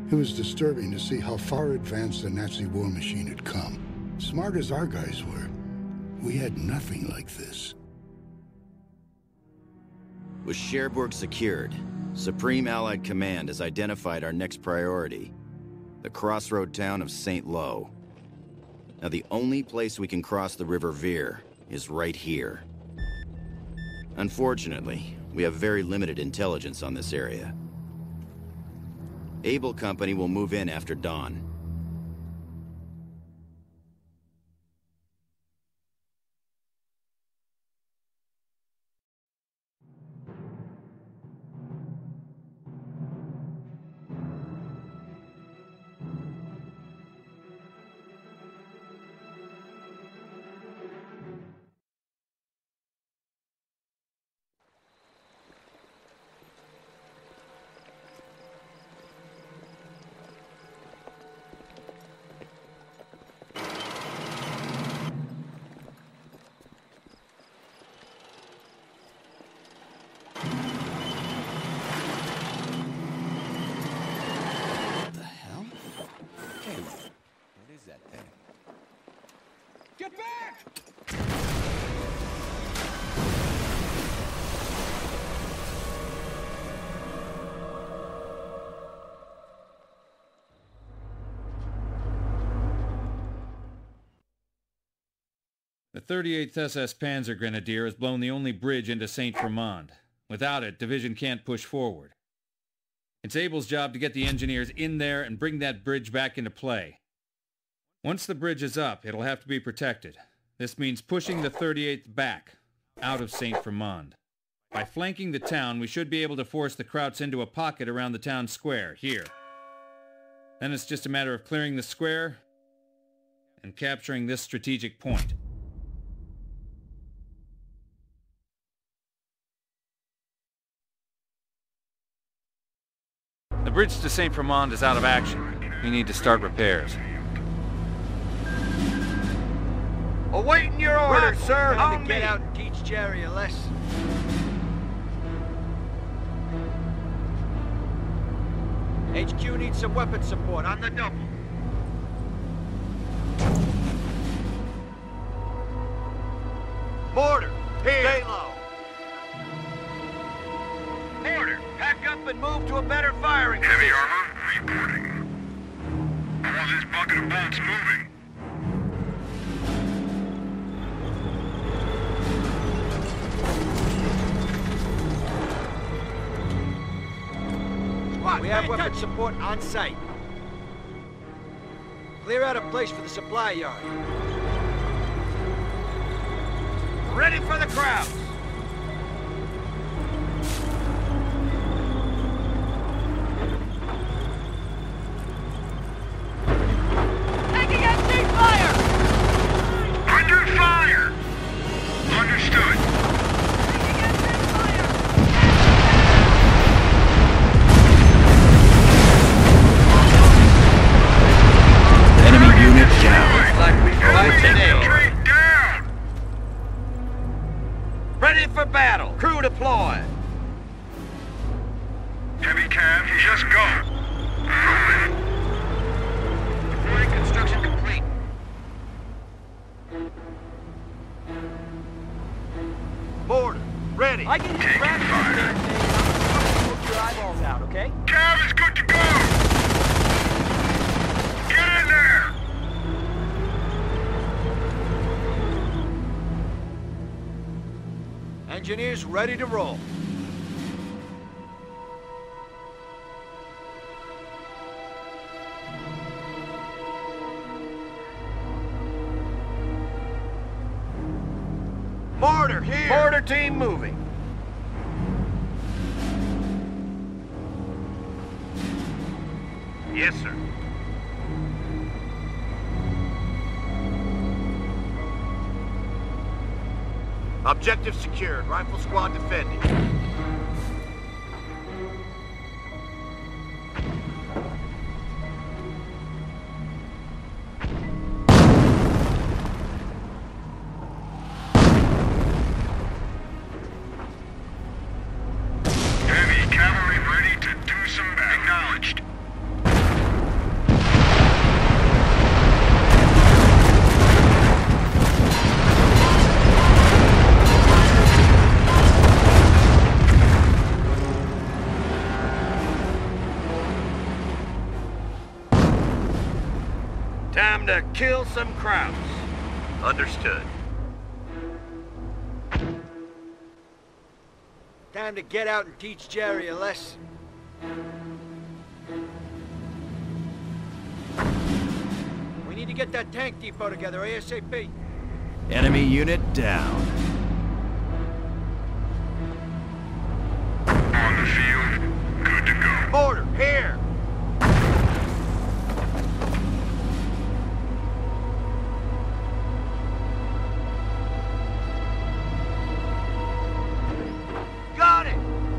It was disturbing to see how far advanced the Nazi war machine had come. Smart as our guys were, we had nothing like this. With Cherbourg secured, Supreme Allied Command has identified our next priority, the crossroad town of St. Lo. Now, the only place we can cross the River Vir is right here. Unfortunately, we have very limited intelligence on this area. Able Company will move in after dawn. Get back! The 38th SS Panzer Grenadier has blown the only bridge into Saint-Fromond. Without it, Division can't push forward. It's Abel's job to get the engineers in there and bring that bridge back into play. Once the bridge is up, it'll have to be protected. This means pushing the 38th back, out of Saint-Fromond. By flanking the town, we should be able to force the Krauts into a pocket around the town square, here. Then it's just a matter of clearing the square and capturing this strategic point. The bridge to Saint-Fromond is out of action. We need to start repairs. Awaiting your order, sir. Time to get out and teach Jerry a lesson. HQ needs some weapon support on the double. Mortar, here. Stay low. Mortar, pack up and move to a better firing position. Heavy armor, reporting. I want this bucket of bolts moving. We have weapon support on site. Clear out a place for the supply yard. Ready for the crowds. Taking MG fire! Under fire! Understood. Taking MG fire! Enemy unit down. Looks like we go Enemy today. infantry down! Ready for battle. Crew deployed. Heavy cav, just go. Rolling. Deploying construction complete. Mortar, ready. I can Taking grab this fire. damn thing. Poke your eyeballs out, okay? Cav is good to go! Get in there! Engineers ready to roll. Mortar, here! Mortar team moving. Yes, sir. Objective secured. Rifle squad defending. Heavy cavalry ready to do some acknowledged. kill some Krauts. Understood. Time to get out and teach Jerry a lesson. We need to get that tank depot together ASAP. Enemy unit down. On the field. Good to go. Mortar, here! Got it!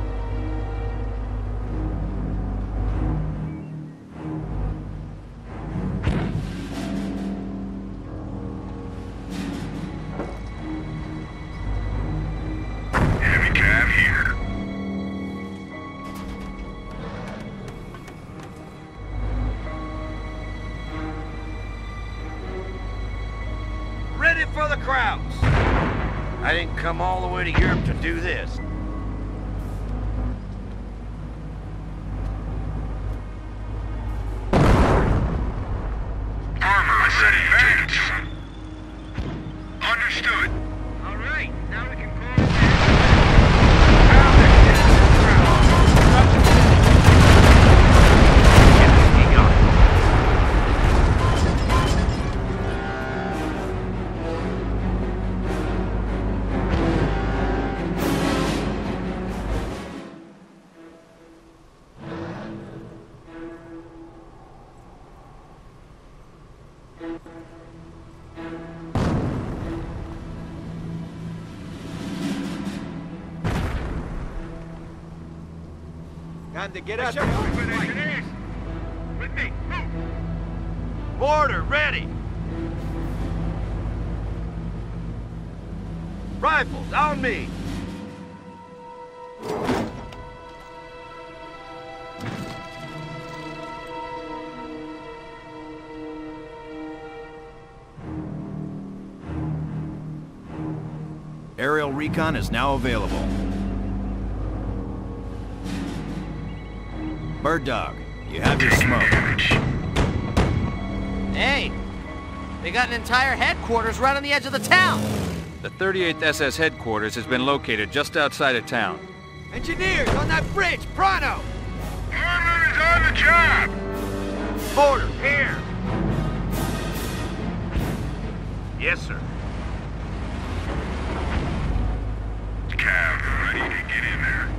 Heavy cav here. Ready for the Krauts! I didn't come all the way to Europe to do this. Armor ready. Understood. All right, now we can call Time to get out there. Engineers. With me. Move. Mortar, ready! Rifles, on me! Aerial recon is now available. Bird Dog, you have your smoke. Hey, they got an entire headquarters right on the edge of the town. The 38th SS headquarters has been located just outside of town. Engineers, on that bridge, pronto! Armor is on the job. Mortar, here! Yes, sir. Cav ready to get in there.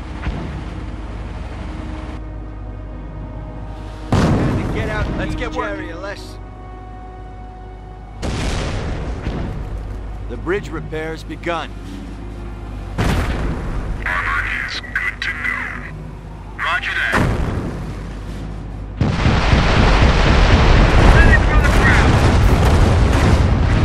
Time to get out and Let's teach get Jerry a lesson. The bridge repair's begun. Armor is good to go. Roger that. Ready for the Krauts!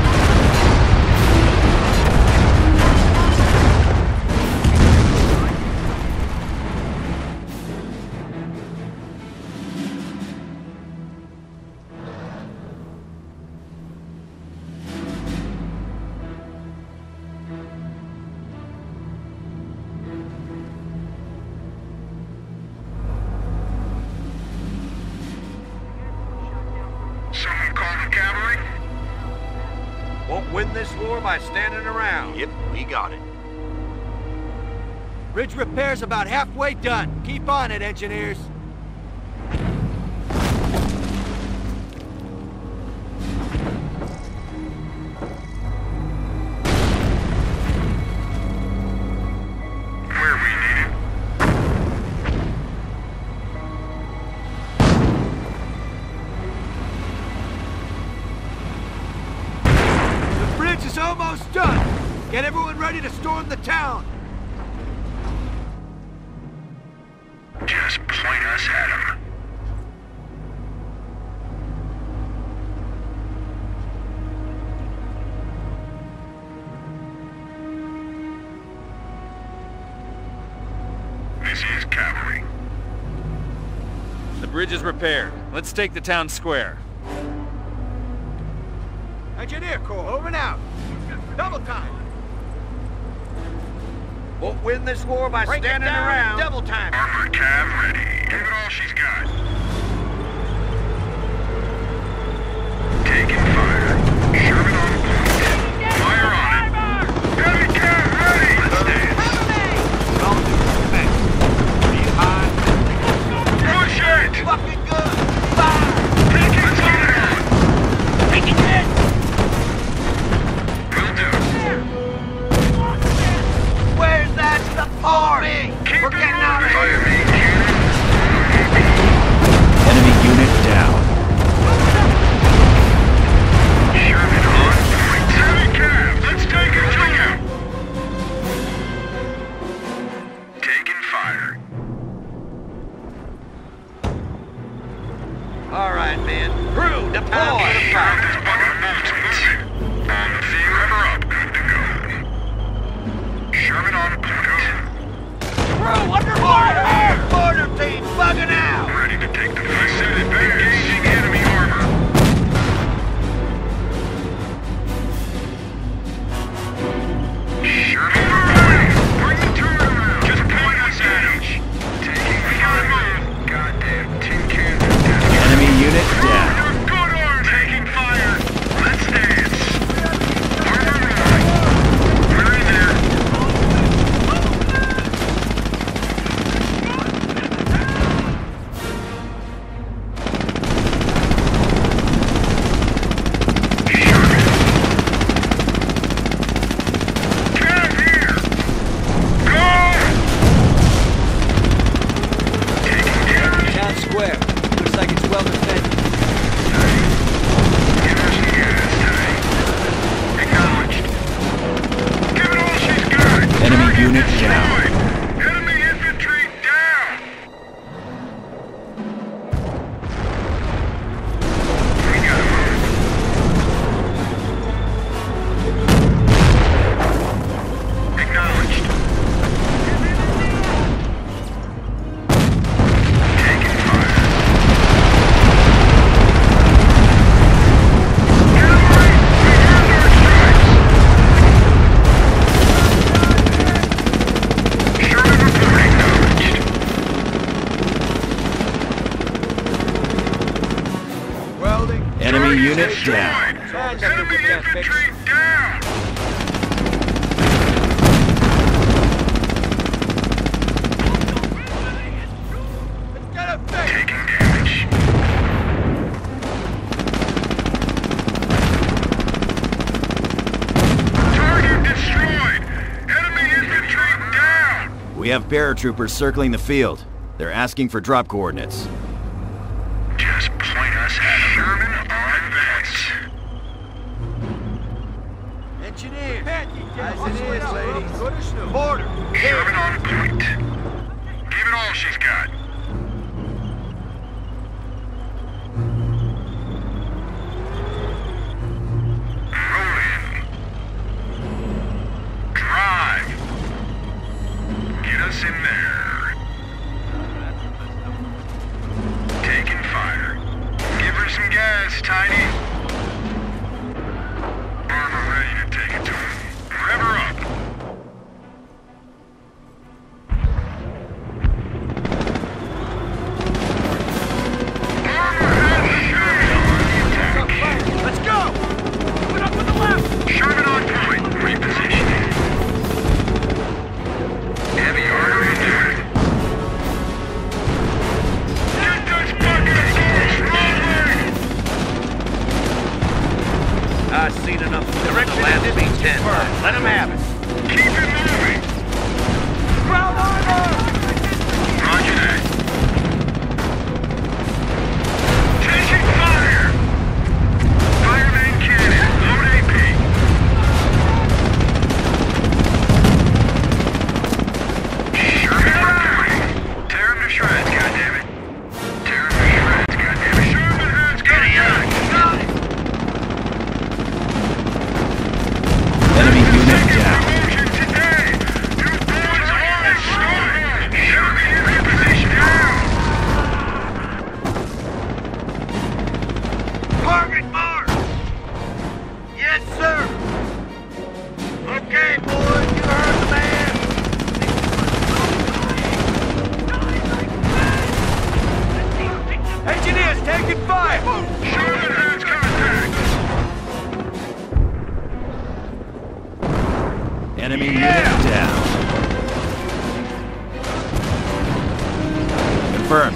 Someone call the cavalry? Won't win this war by standing around. Yep, we got it. Bridge repair's about halfway done. Keep on it, engineers. Where we needed. The bridge is almost done. Get everyone ready to storm the town. Just point us at him. This is cavalry. The bridge is repaired. Let's take the town square. Engineer Corps, over and out. Double time. Won't win this war by Break it standing down, around. double time. Armored cav ready. Give it all she's got. Taking fire. Sherman on point. Fire on it. Heavy cam ready. Let's dance. All due respect. Behind. Push it. Fucking good. Fire. Taking fire. Taking it. Will do. Where's that support? Keep We're getting out of Fire here. main cannon. Enemy unit down. Sherman on point. Heavy cam. Let's take it to you. Taking fire. All right, man. Crew, Time deploy. for the fire. This bucket of bolts moving. On the field. Cover up. Good to go. Sherman on point. Crew, under fire! Border team bugging out! Ready to take the fight. Set it. Engaging enemy armor. Sherman reporting. Bring the turret around. Just point us at him. Taking fire. Goddamn tin cans are dead. Enemy unit down. You're good arm. Taking fire. Let's dance. Armor ready. We're in there. Cam here. Go. Taking damage. Town square. Looks like it's well defended. Give her some gas, Ty. Acknowledged. Give it all she's got. Enemy Target unit destroyed. Enemy infantry down. We got him. Acknowledged. Taking fire. Get away! We earned our stripes! Sherman reporting. Acknowledged. Welding. Enemy Target unit destroyed. down. Enemy infantry down! Get it fixed! Taking damage. Target destroyed! Enemy infantry down! We have paratroopers circling the field. They're asking for drop coordinates. Just point us at Sherman on advance. Engineer! As it is, ladies. Good as new. Border! Sherman on point. Give it all she's got. Roll in. Drive. Get us in there. Taking fire. Give her some gas, Tiny. Armor ready to take it to him. Rev her up. Armor has Sherman on the attack. Let's go! Put up with the left! Sherman on point. Repositioning. Heavy armor into it. Get this bucket of bolts rolling! I've seen enough of the last B-10. Let him have it. Keep it moving. Ground armor! Roger that. Taking fire! Fire main cannon. Load AP. Sherman reporting. Tear him to shreds, goddammit. Tear him to shreds, goddammit. Sherman has got it. Enemy unit down. Promotion today. You boys are in start. Sherman in reposition down. Target marked. Yes, sir! Okay, boys, you heard the man! Engineers taking fire! Sherman has contact. Enemy unit down. Confirmed.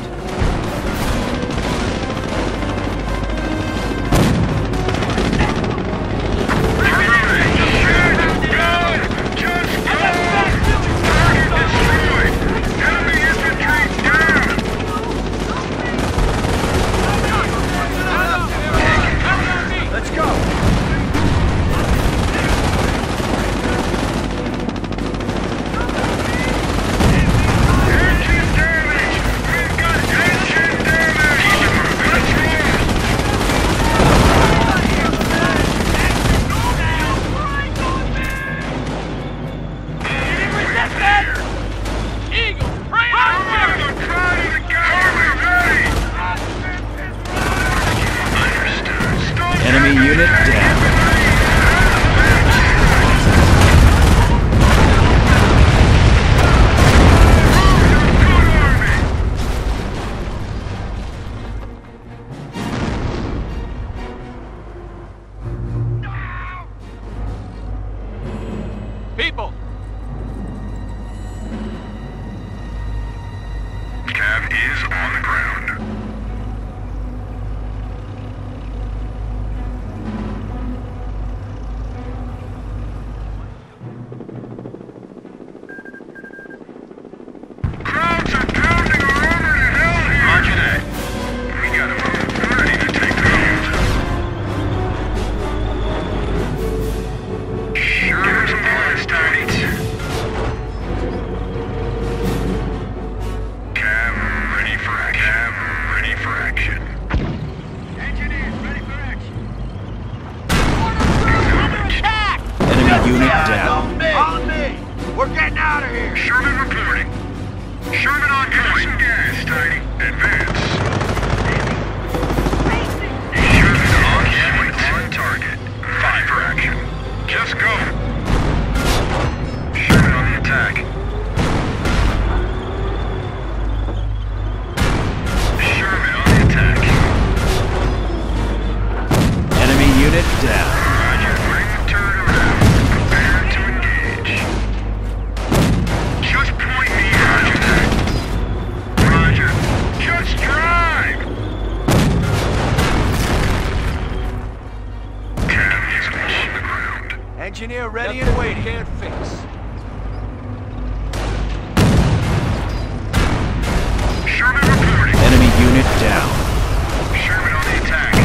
Enemy unit down. People! Cav is on the ground. Crowds are pounding our armor to hell here! Roger that. We got a move ready to take those. Sherman's blast targets. Cav ready for action. Cav ready for action. Engineers ready for action. Attack! Enemy unit down. On me! We're getting out of here! Sherman reporting. Sherman on point. Gas, Tiny. Advance. Sherman on point. On target. Ready for action. Just go. Sherman on the attack. Sherman on the attack. Enemy unit down. Roger. Bring the turret around. Prepare to engage. Just point me. Roger that. Roger. Just drive. Cav is on the ground. Engineer ready and waiting. Can't fix. Sherman reporting. Enemy unit down. Sherman on the attack.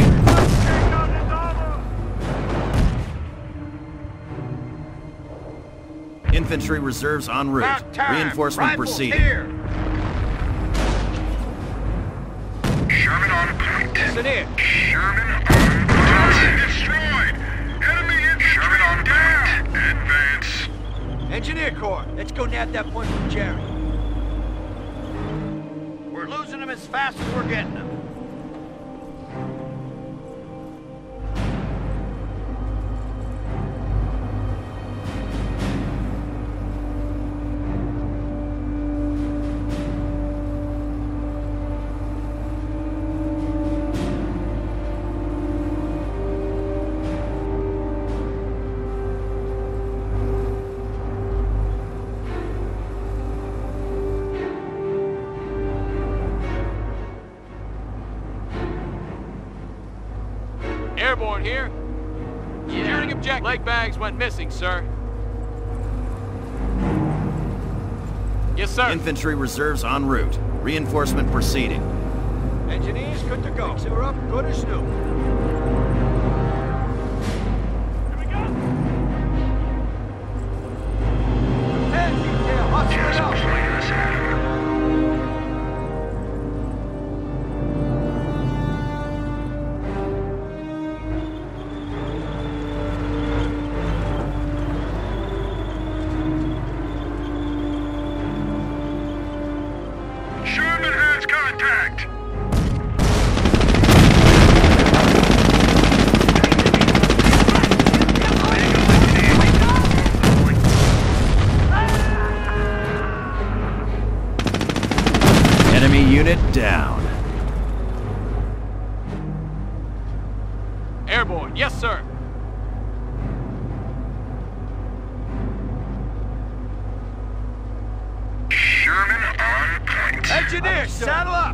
Infantry reserves en route. About time. Reinforcement Rifles proceeding. here. Sherman on point. Engineer! Sherman on point. Destroyed. Enemy infantry Sherman on down. Advance. Engineer Corps, let's go nab that point from Jerry. We're losing them as fast as we're getting them. Airborne here. Securing objective. Leg bags went missing, sir. Yes, sir. Infantry reserves en route. Reinforcement proceeding. Engineers, good to go. We're up, good as new. Hey, detail, hustle it Just up. point us at him. Sherman has contact. Enemy unit down. Airborne, yes, sir. Engineers, saddle up!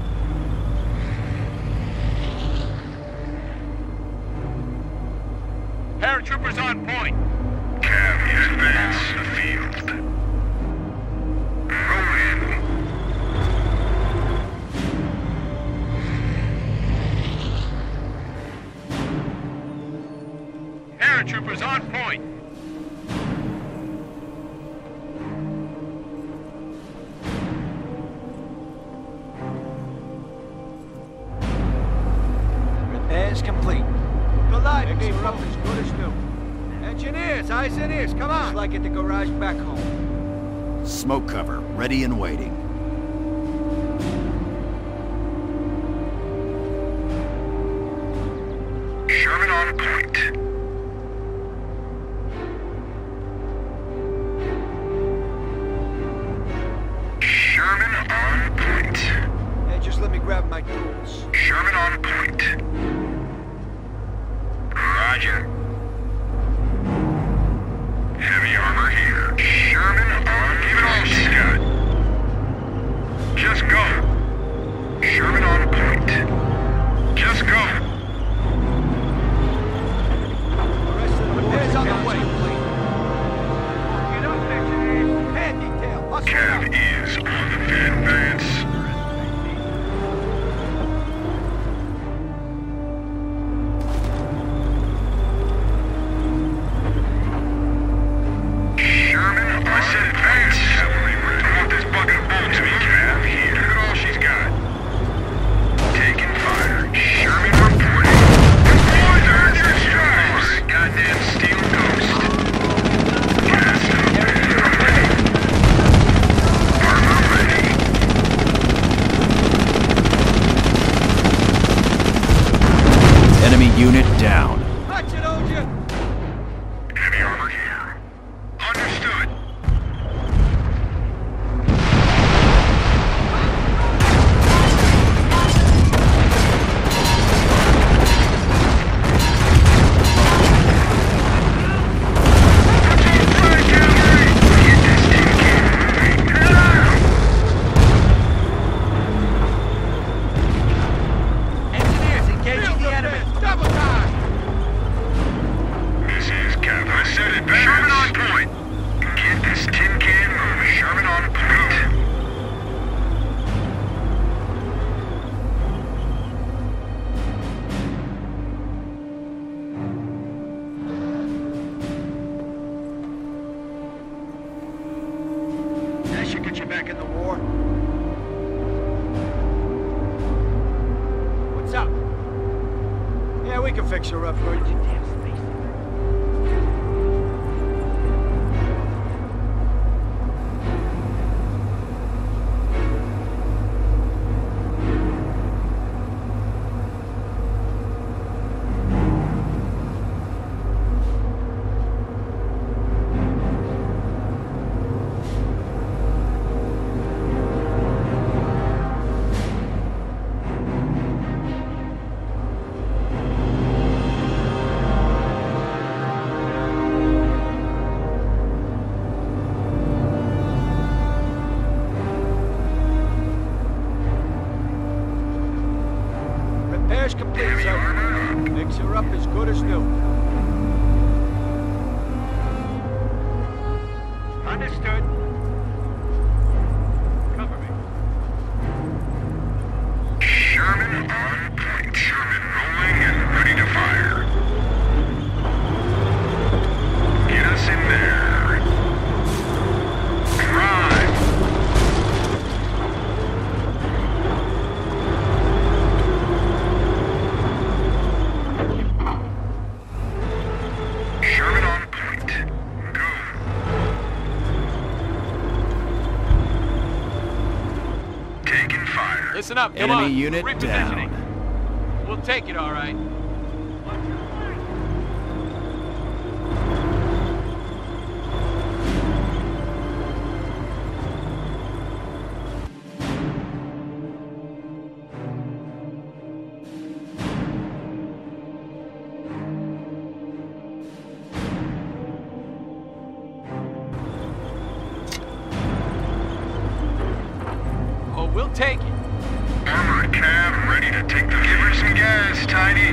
Paratroopers on point. Cav, advance the field. Roll in. Paratroopers on point. Repairs complete. The lights are up as good as new. Engineers, eyes and ears, come on! Just like at the garage back home. Smoke cover, ready and waiting. Sherman on point. Sherman on point. Hey, just let me grab my tools. Sherman on point. Roger. Heavy armor here. Sherman on. Give it all she's got. Just go. Sherman on point. Just go. The rest of the repairs on the way. Get up, engineers. Hand detail. Hustle Cav up. is on the advance. Sherman, I said advance. Cavalry ready. I want this bucket of bull to be Cav here. Look at all she's got. Taking fire. Sherman reporting. Boys are your stripes. Goddamn steel ghost. Gas ready. Armor ready. Enemy unit down. Watch it, old you. Heavy armor here. Understood. Engineers, engaging the enemy. Double time. This is Cap. I said it. Sherman on point. Get this tin can moving. Sherman on point. That should get you back in the war. What's up? Yeah, we can fix her up for you. Damn space. Repairs complete, Heavy sir. armor up. Fix her up as good as new. Understood. Cover me. Sherman on point. Sherman rolling and ready to fire. Get us in there. Drive. Sherman on point. Go. Taking fire. Listen up, come Enemy on. unit Repositioning. down. We'll take it, all right. We'll take it. Armored cab ready to take the... Give her some gas, Tidy.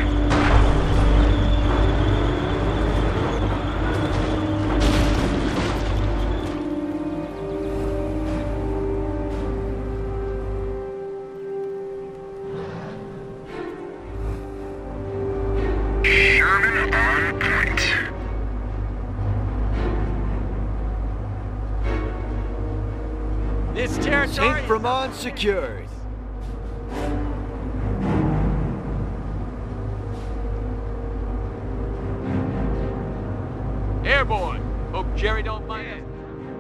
Sherman on point. This territory... Saint Vermont secured. Airborne. Hope Jerry don't mind us.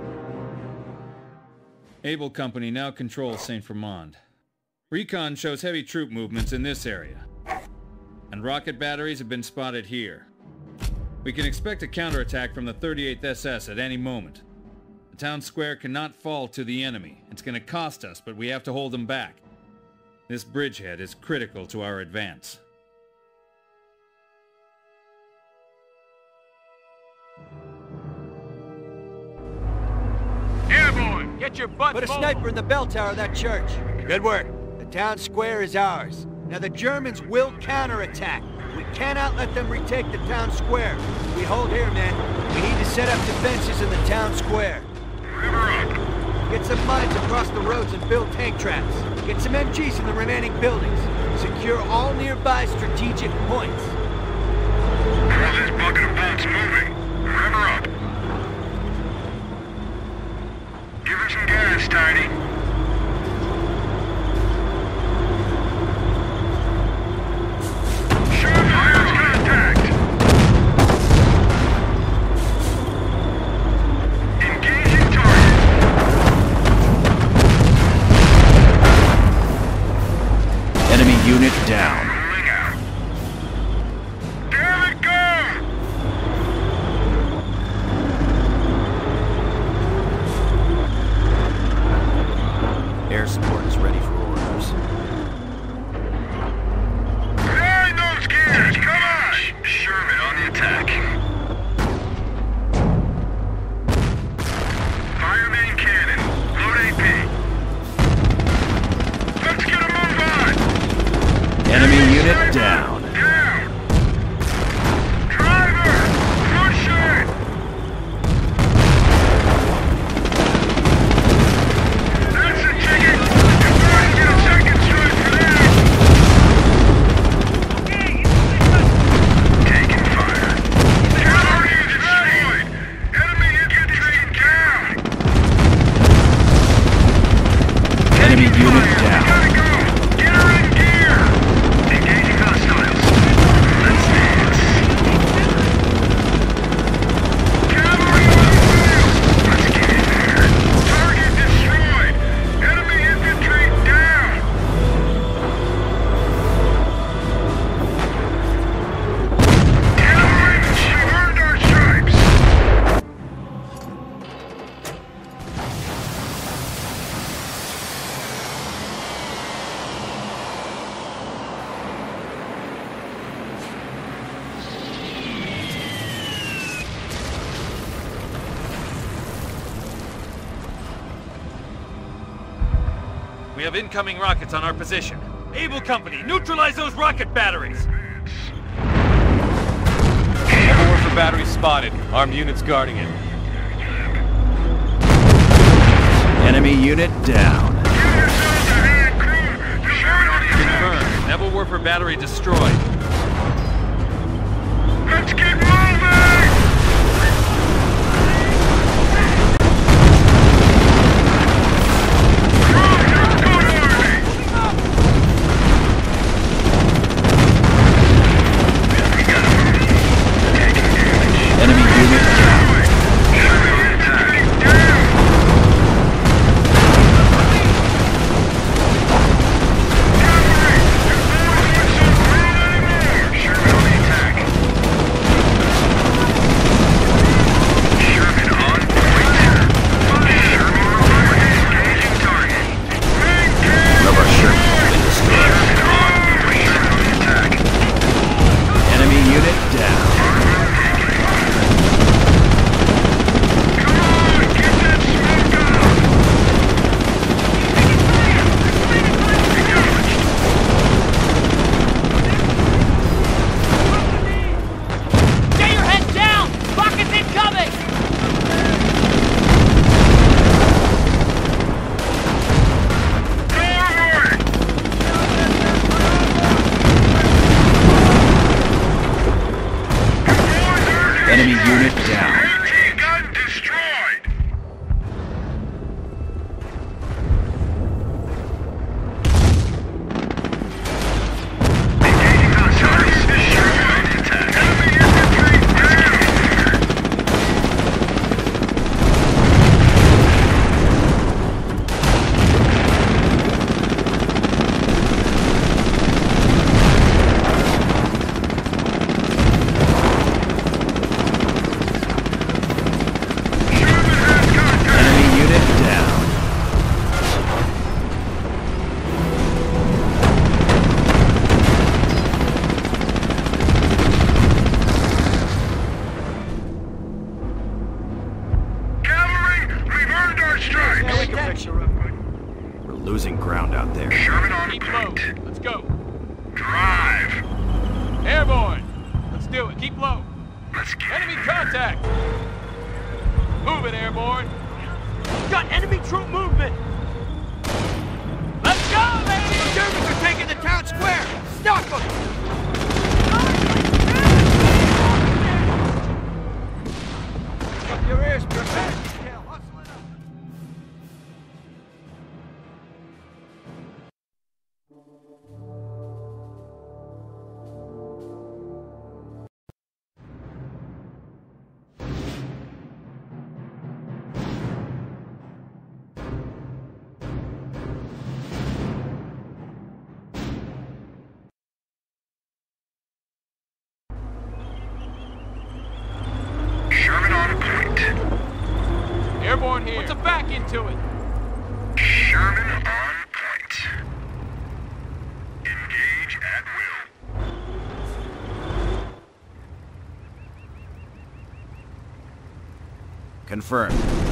Able Company now controls Saint Vermont. Recon shows heavy troop movements in this area. And rocket batteries have been spotted here. We can expect a counterattack from the 38th SS at any moment. The town square cannot fall to the enemy. It's going to cost us, but we have to hold them back. This bridgehead is critical to our advance. Airborne, get your butt Put a mobile. sniper in the bell tower of that church. Good work. The town square is ours. Now the Germans will counterattack. We cannot let them retake the town square. We hold here, men. We need to set up defenses in the town square. River up. Get some mines across the roads and build tank traps. Get some MGs in the remaining buildings. Secure all nearby strategic points. How's this bucket of bolts moving? River up. Give her some gas, Tidy. Fire's contact! Engaging target! Enemy unit down. Rolling out. Damn it, go! Air support is ready for orders. Behind those gears! Come on! Sherman on the attack. Fire main cannon. Load AP. Let's get a move on! Enemy unit down. Down! Driver! Push it! That's a ticket! You're going to get a second strike for that! Taking fire. Cavalry is destroyed! Enemy infantry down! Enemy unit Fire! down. Gotta go! Get her in gear! Engaging hostiles. Let's dance. Cavalry on the wheel! Let's get in there. Target destroyed! Enemy infantry down! Cavalry, you've earned our stripes! We have incoming rockets on our position. Able Company, neutralize those rocket batteries! Never were for batteries spotted. Armed units guarding it. Enemy unit down. Give yourselves a hand, crew! Sherman on the attack! Confirmed. Neville Werfer battery destroyed. Let's keep moving! Drop your good army! We got him. Taking damage. Enemy unit down. Sherman on the attack. Down! Cavalry, your boys aren't so real anymore! Sherman on the attack. Forward strikes. Now we can picture up. We're losing ground out there. Sherman on Keep low. point. Let's go. Drive. Airborne. Let's do it. Keep low. Let's get Enemy contact. Move it, airborne. Got enemy troop movement. Let's go, baby! The Germans are taking the town square. Stop them. Up your ears, prepare. Hustle it up. Sherman on point. Airborne here. Put the back into it. Sherman on point. Engage at will. Confirmed.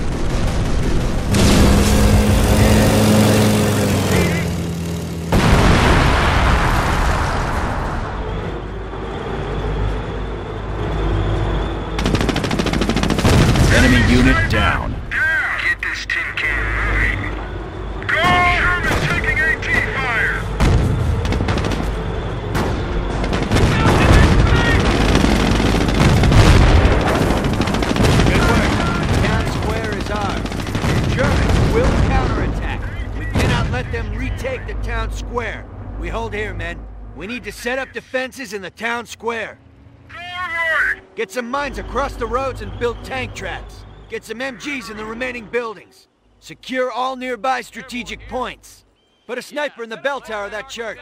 Enemy unit down. Get this tin can moving. Go! Sherman taking AT fire. Good work. Town square is ours. The Germans will counterattack. We cannot let them retake the town square. We hold here, men. We need to set up defenses in the town square. Forward! Get some mines across the roads and build tank traps. Get some MGs in the remaining buildings. Secure all nearby strategic points. Put a sniper in the bell tower of that church.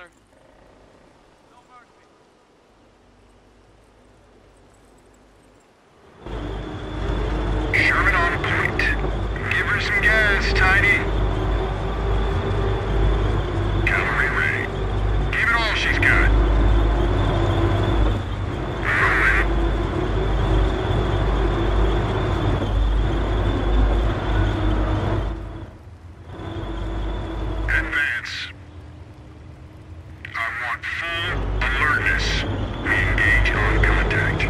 Sherman on point. Give her some gas, Tiny. Cavalry ready. Give it all she's got. Moving. Advance. I want full alertness. Engage on contact.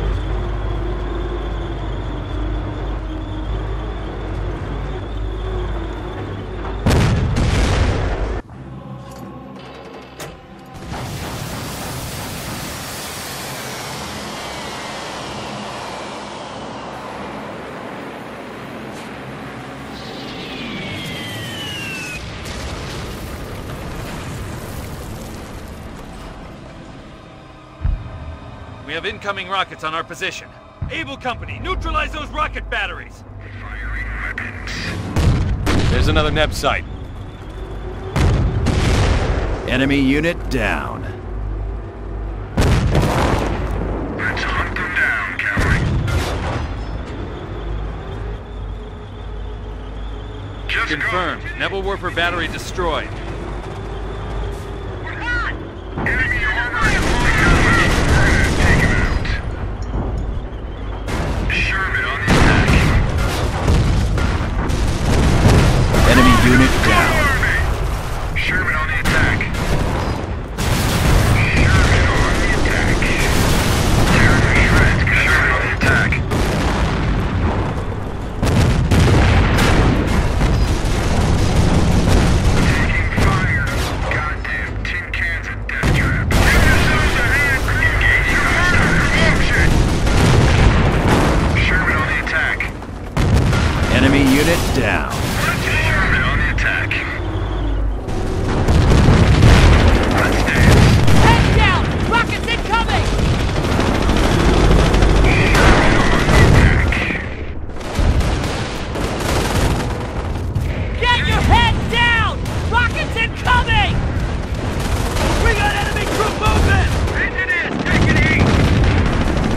We have incoming rockets on our position. Able Company, neutralize those rocket batteries! Firing weapons. There's another Neb site. Enemy unit down. Let's hunt them down, cavalry. Just Confirmed. Nebelwerfer battery destroyed. Enemy armor is locked. Take him out. Sherman on the attack. Enemy unit down. Army. Sherman on the attack. Sherman on the attack. Tearing to shreds. Sherman on the attack. Taking fire. Goddamn tin cans and death traps. Give yourselves a hand. Engage your promotion. Sherman on the attack. Enemy unit down. Sherman on the attack. Let's dance. Head down! Rockets incoming! Sherman on the attack. Get your head down! Rockets incoming! We got enemy troop movement! Engineers, take it easy.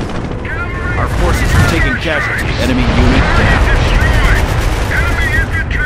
Cavalry Our forces are taking casualties. Enemy unit down. destroyed. Enemy infantry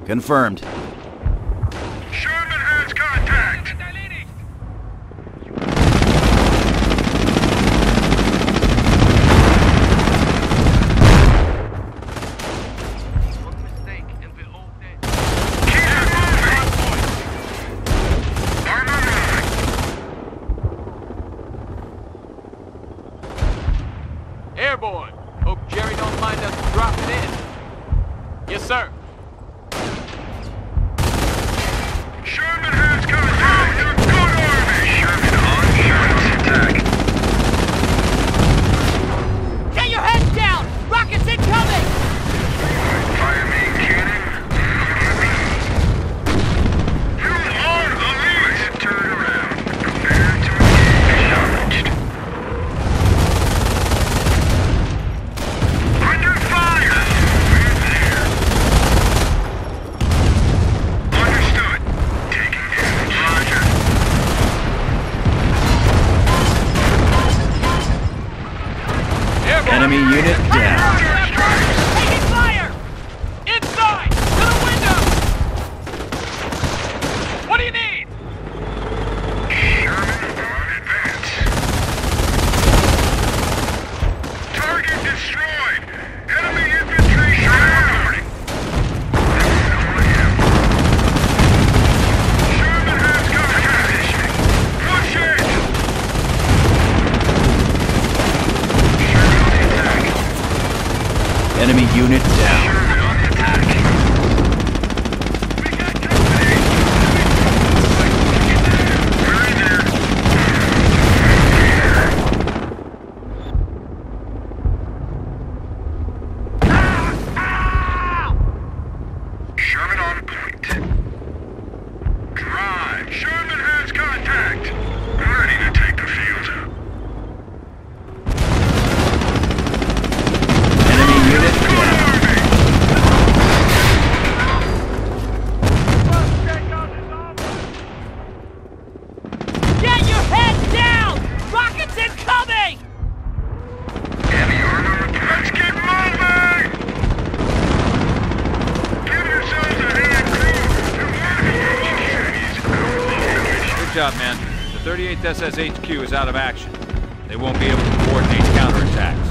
Confirmed. Sherman has contact! Airborne. Hope Jerry don't mind us dropping in. Yes, sir. Sherman has contact! Good army! Sherman on Sherman's attack. Get your heads down! Rockets incoming! Fire main cannon. You are the lead! Turn around. Prepare to engage. Acknowledged. Under fire! We're there. Understood. Taking damage. Roger. Airborne. Enemy unit down. Taking fire! Inside! To the window! What do you need? Sherman on advance. Target destroyed! Enemy infantry shot! Sherman has contact! Push it! Sherman on the attack! Enemy unit down. Sherman on the attack! We got company! We're in there! Sherman on point. Drive! Sherman has contact! Ready to take the field. Enemy unit Good down. army! Get your heads down! Rockets incoming! Heavy armor. Let's get moving! Give yourselves a hand, crew! Good job, man. The 38th SS HQ is out of action. They won't be able to coordinate counterattacks.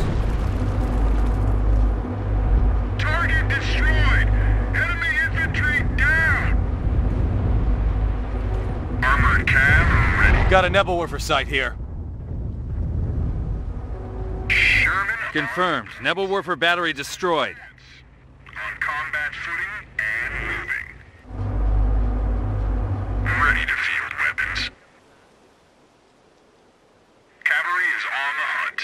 Target destroyed! Enemy infantry down! Armored cav ready. Got a Nebelwerfer site here. Sherman Confirmed. Nebelwerfer battery destroyed. on combat footing and moving. Ready to field weapons. Cavalry is on the hunt.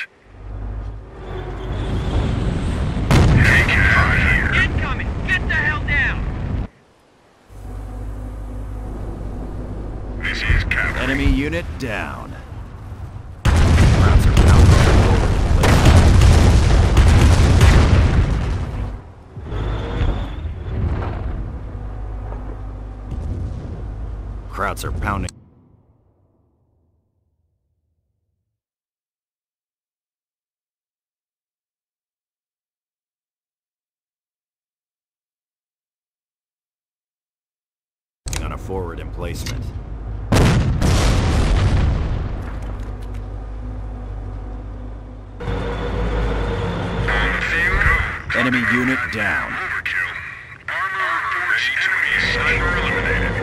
Taking fire. Incoming! Get the hell down! This is cavalry. Enemy unit down. Rounds are pounding all over the place. Krauts are pounding. On a forward emplacement. On the field. Enemy unit down. Overkill. Armor reports enemy sniper eliminated.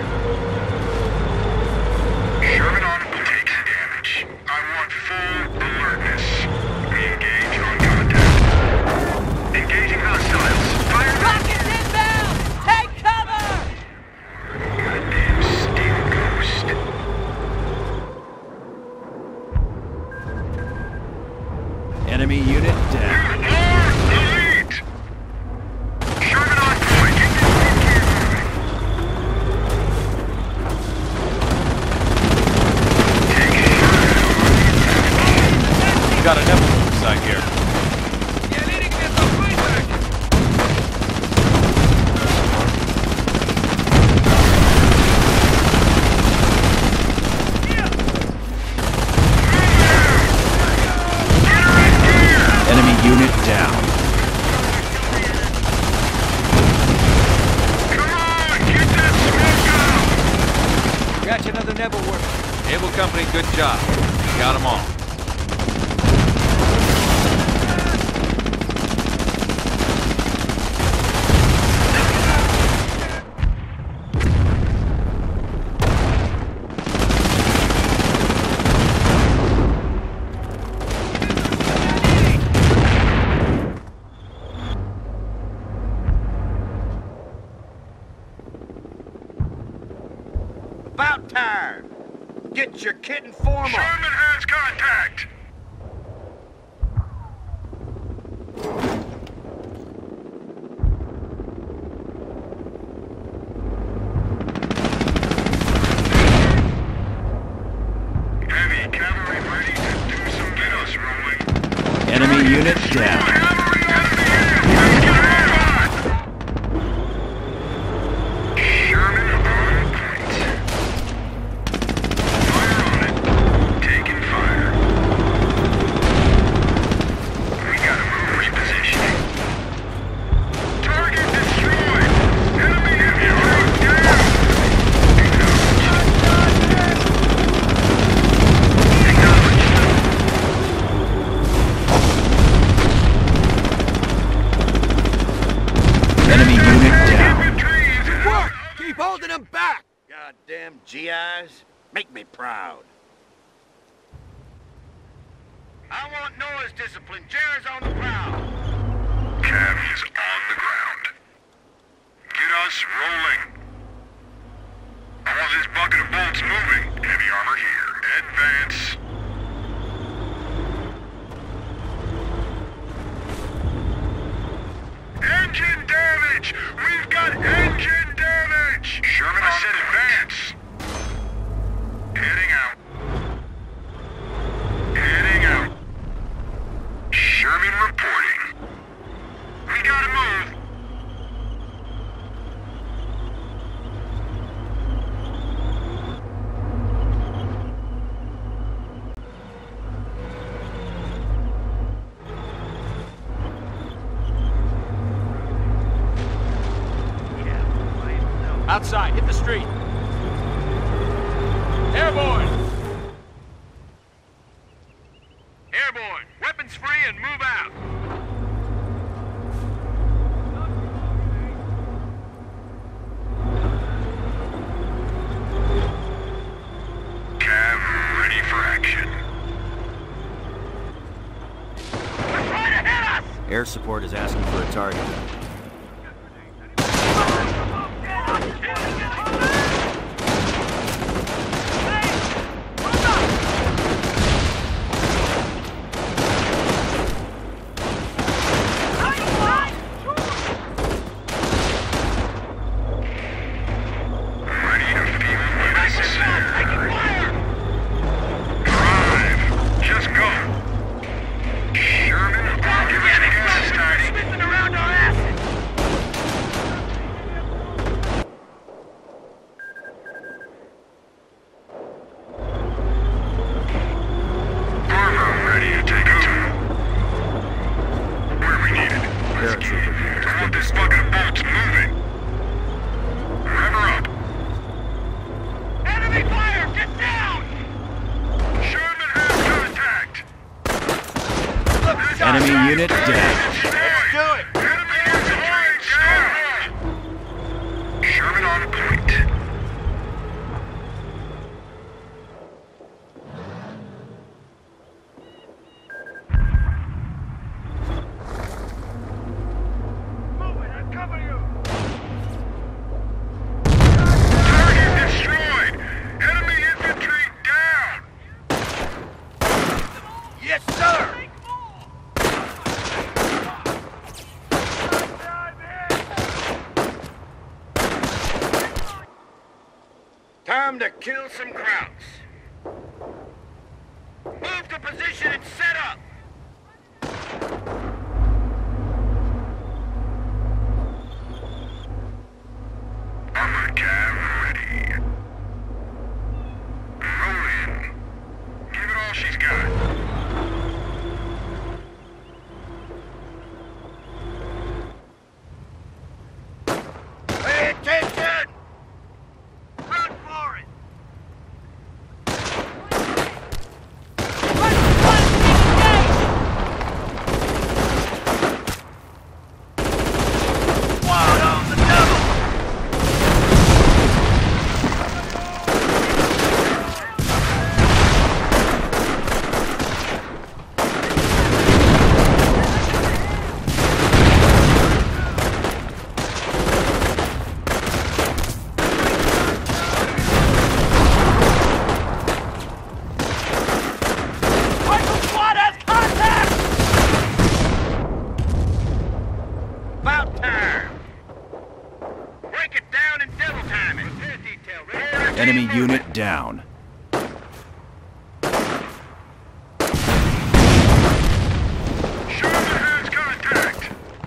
Sherman on taking damage. I want full alertness. We engage on contact. Engaging hostiles. Fire! Rockets inbound! Take cover! Goddamn steel ghost. Enemy unit down. You are elite! Catch another Neville worker. Able Company, good job. You got them all. About time. Get your kit and form Sherman on. has contact. Heavy cavalry ready to do some get us rolling. Enemy unit down. Cavalry enemy in. Let's get a move on. Sherman on point. Fire on it. Taking fire. We gotta move repositioning. Target destroyed. Enemy infantry down. Enemy unit down. Infantry is Good work! Keep holding them back! Goddamn GIs. Make me proud. I want noise discipline. Jerry's on the prowl. Cav is on the ground. Get us rolling. All this bucket of bolts moving. Heavy armor here. Advance. Engine damage! We've got engine damage! Sherman, I said advance. Heading out. Heading out. Sherman reporting. We gotta move. Outside, hit the street. Airborne! Airborne, weapons free and move out. Cav ready for action. They're trying to hit us! Air support is asking for a target. Ready to field when necessary. Drive. Just go. Sherman, give us a gas starting. Sniffing around our asses! Armor ready to take a turn. Where we needed. Let's get in. I want this bucket of bolts moving. Rev her up. Enemy fire! Get down! Sherman has contact. Enemy unit down. Destroyed. Do it! Enemy infantry down. Sherman on point. Moving! I'll cover you! Target destroyed. Enemy infantry down. Yes, sir! Time to kill some Krauts. Move to position and set up! Armored cav ready. Roll in. Give it all she's got. Pay attention! Run for it! Enemy unit down. Sherman has contact.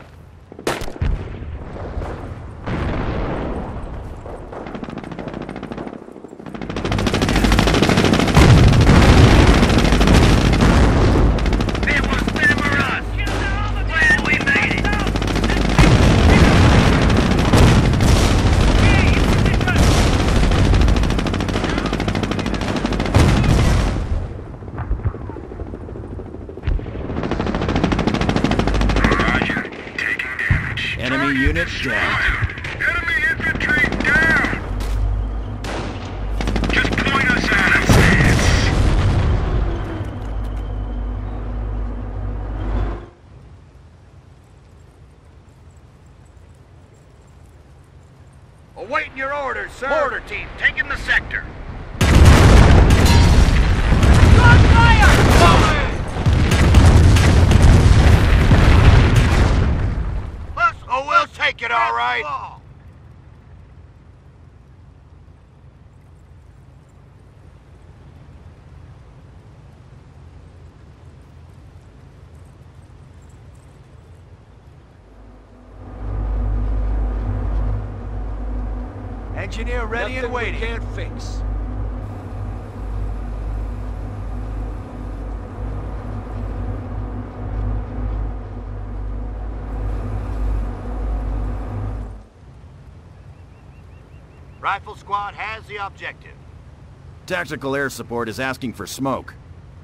It was them or us. Glad we made it. Roger. Taking damage. Enemy unit down. Enemy infantry down. Just point us out of stance. Awaiting your orders, sir. Mortar team, taking the sector. Oh, we'll take it, all right. Engineer ready and waiting. Can't fix. Rifle squad has the objective. Tactical air support is asking for smoke.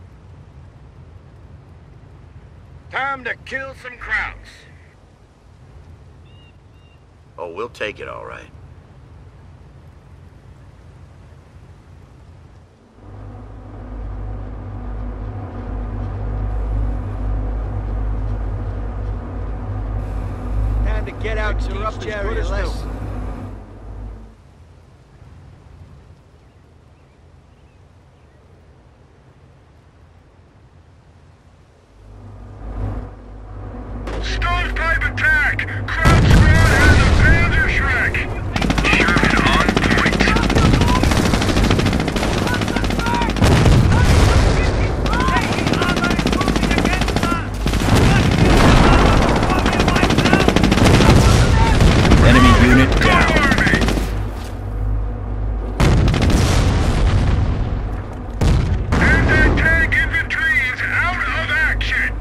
Time to kill some Krauts. Oh, we'll take it, all right. Time to get out and teach Jerry a lesson. Stovepipe attack! Kraut squad has a Panzerschreck! Sherman on point. Enemy unit down. Anti-tank infantry is out of action!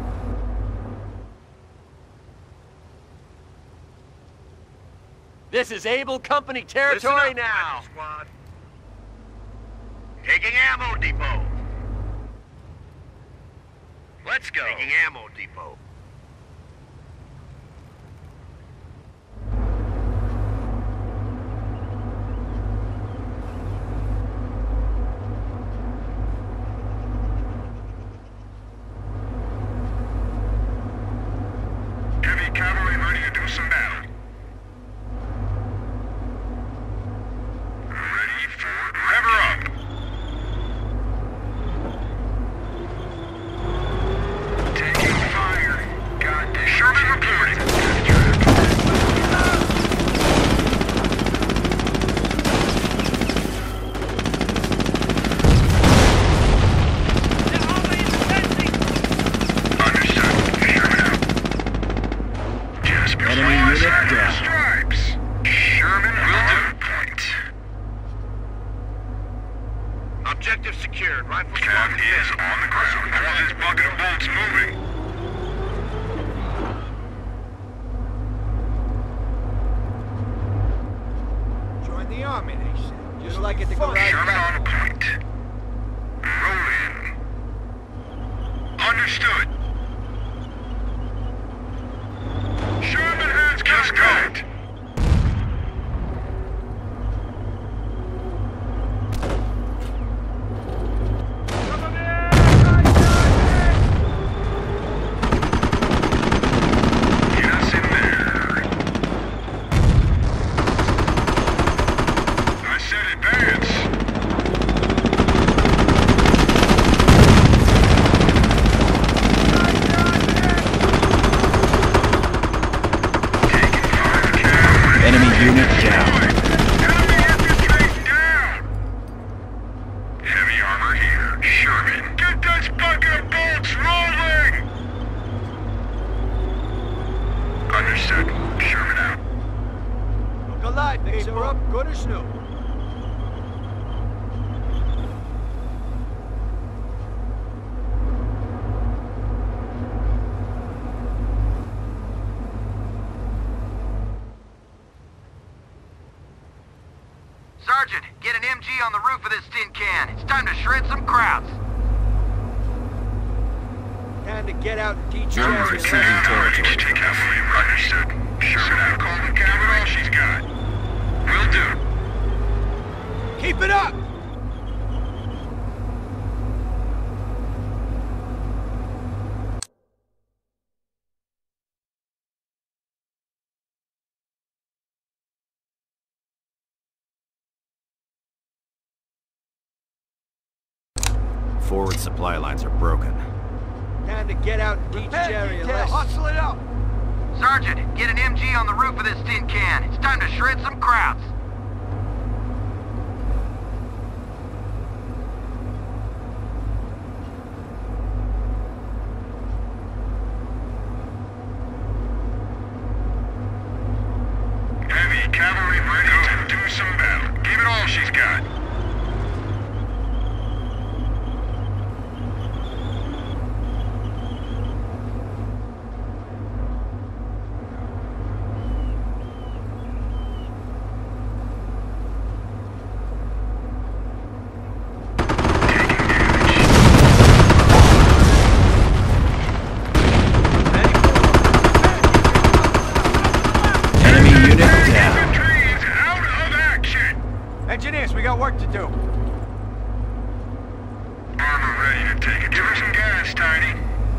This is Able Company territory now. Squad. Taking ammo depot. Let's go. Taking ammo depot. Heavy cavalry ready to do some battle. Ready for... Rev her up! Taking fire. Got this. Sherman reporting. Understood. Sherman out. Just before Enemy our unit side of the down. stripes. Sherman on point. Objective secured. Rifle squad. Cav is on the ground. Hold this bucket of bolts moving. Join the army, they say. Just like at the garage. Sherman on point. Roll in. Understood. Sherman has contact. Get us in there. I said advance. Taking fire, Cav. Enemy unit down. Enemy infantry down. Lights are up, good as new. Sergeant, get an MG on the roof of this tin can. It's time to shred some crowds. Time to get out and teach Germans are seizing territory. Take cavalry, understood. Sherman, call the cavalry all she's got. Will do. Keep it up! Forward supply lines are broken. Time to get out and teach Jerry a lesson. Hustle it up! Sergeant, get an MG on the roof of this tin can. It's time to shred some crowds. Heavy cavalry ready to do some battle. Give it all she's got. Engineers, we got work to do. Armor ready to take it. Give her some gas, Tiny.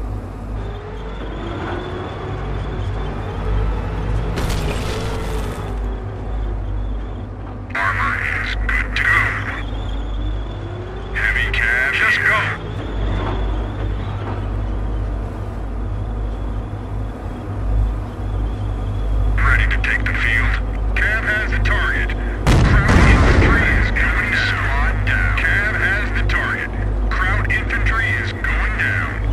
Armor is good to go. Heavy cab, just go. Ready to take the field. Cab has the target. Cab has the target. Kraut infantry is going down.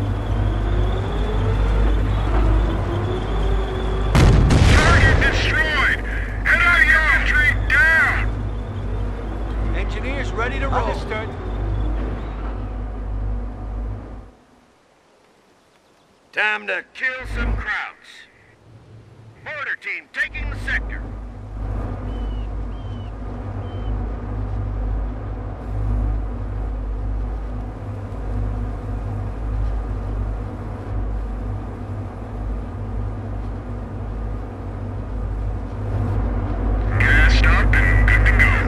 Target destroyed! Heavy infantry down! Engineers ready to roll. Understood. Time to kill some Krauts. Mortar team taking the sector. Gassed up and good to go.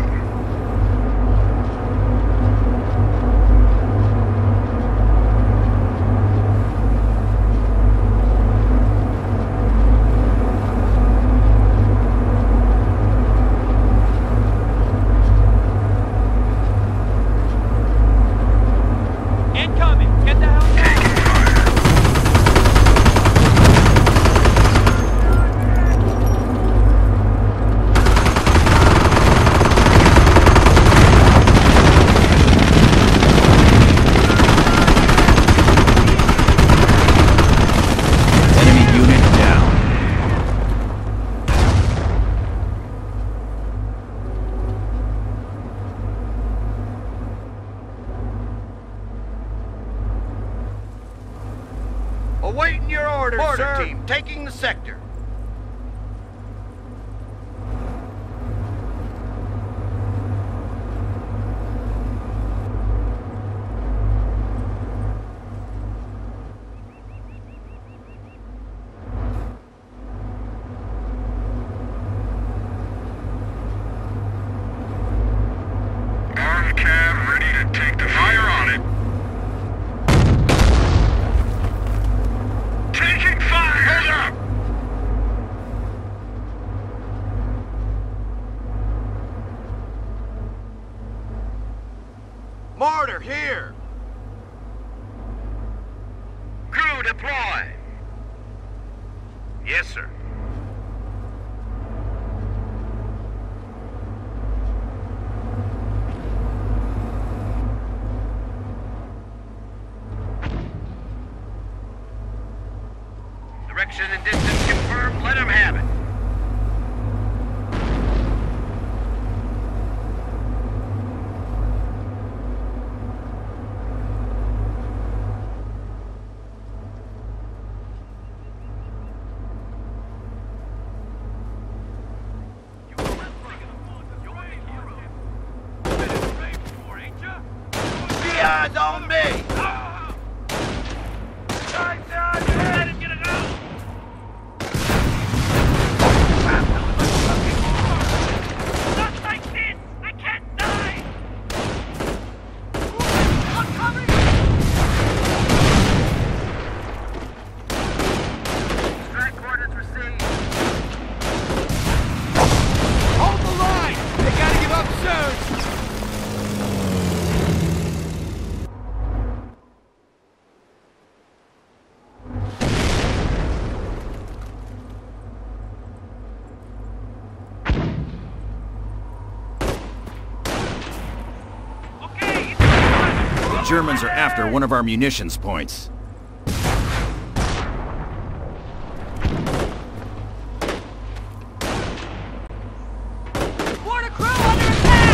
Incoming! Get the hell down! Enemy unit down. Awaiting your orders, Mortar sir. team taking the sector. Armed cab ready to take the fire on it. Taking fire! Hold up! Mortar here. Crew deploy. Yes, sir. Direction and distance confirmed. Let him have it. guys on me! Germans are after one of our munitions points. Border crew under attack!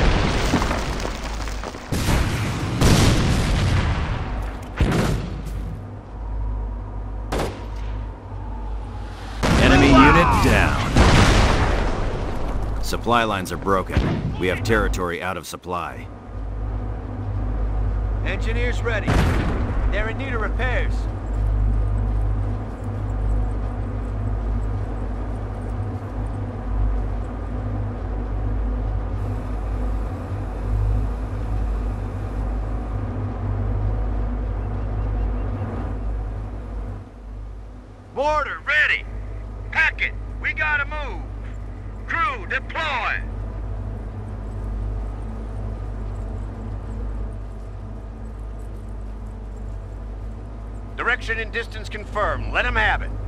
Enemy unit down. Supply lines are broken. We have territory out of supply. Engineers ready. They're in need of repairs. Mortar ready! Pack it! We gotta move! Crew deploy! Direction and distance confirmed. Let them have it.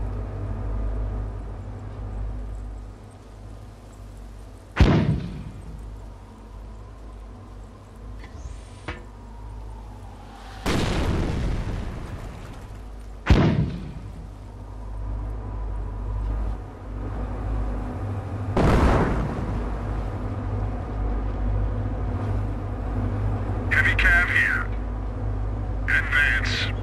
Heavy cav here. Advance.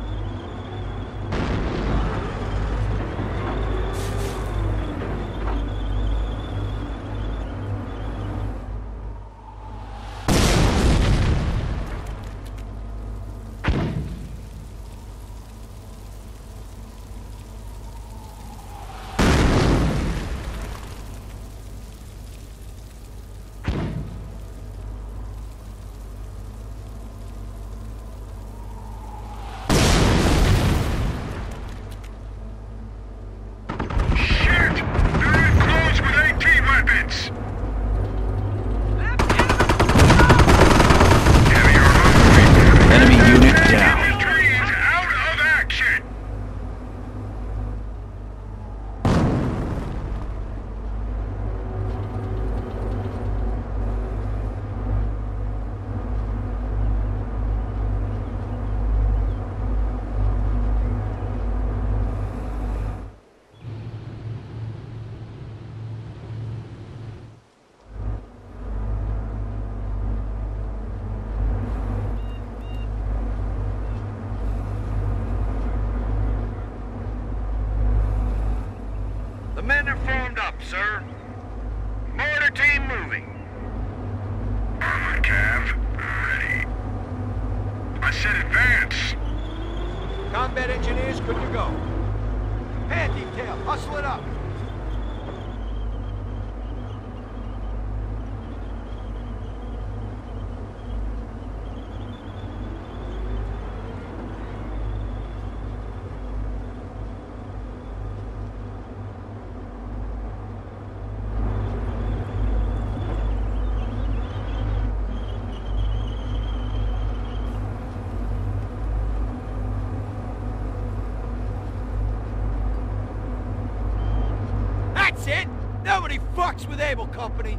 The men are formed up, sir. Mortar team moving. Armored cav, ready. I said advance. Combat engineers, good to go. Hand detail, hustle it up. That's it! Nobody fucks with Able Company!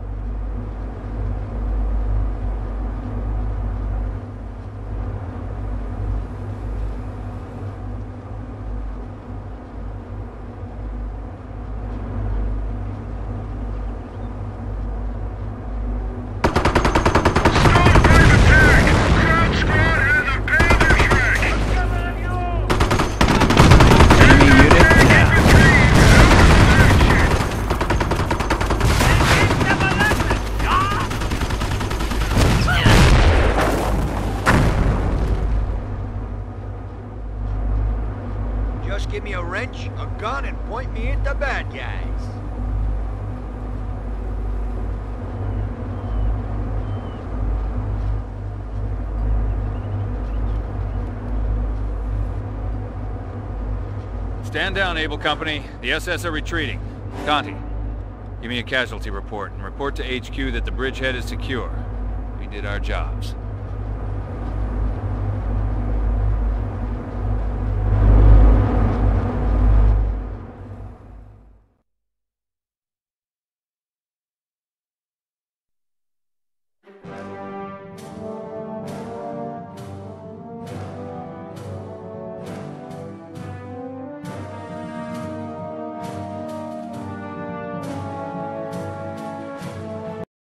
Never let Stand down, Able Company. The SS are retreating. Conti, give me a casualty report and report to HQ that the bridgehead is secure. We did our jobs.